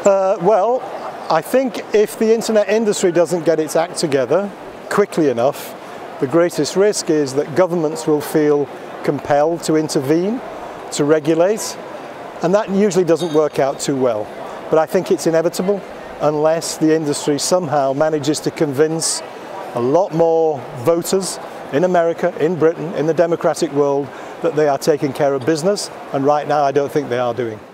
Well, I think if the internet industry doesn't get its act together quickly enough, the greatest risk is that governments will feel compelled to intervene, to regulate, and that usually doesn't work out too well. But I think it's inevitable unless the industry somehow manages to convince a lot more voters in America, in Britain, in the democratic world, that they are taking care of business, and right now I don't think they are doing.